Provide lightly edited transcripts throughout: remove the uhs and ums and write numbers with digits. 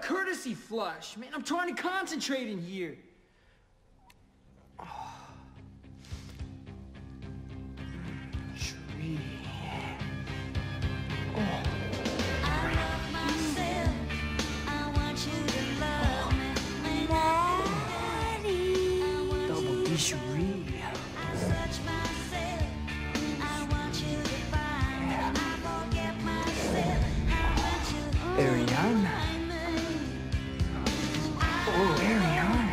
courtesy flush. Man, I'm trying to concentrate in here. Tree. Double D-Cherie. Ariana. Oh, Ariana.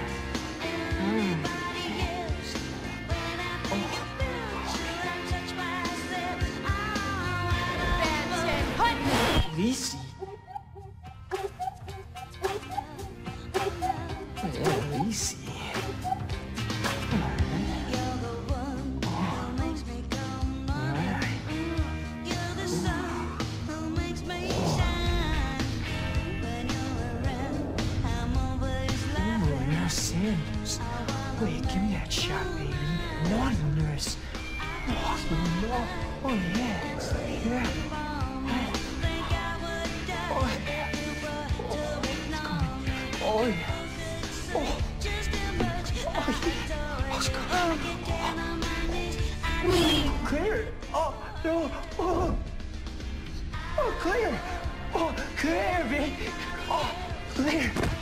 Lisi. Yeah, Lisi. Sandals. Wait, give me that shot, baby. Naughty nurse. Oh, no. Oh, yeah. Yeah. Oh, yeah. Oh, yeah. Oh, oh, yeah. Oh, it's coming. Oh. Claire. Oh, no. Oh. Oh, Claire. Oh, Claire, baby. Oh, Claire.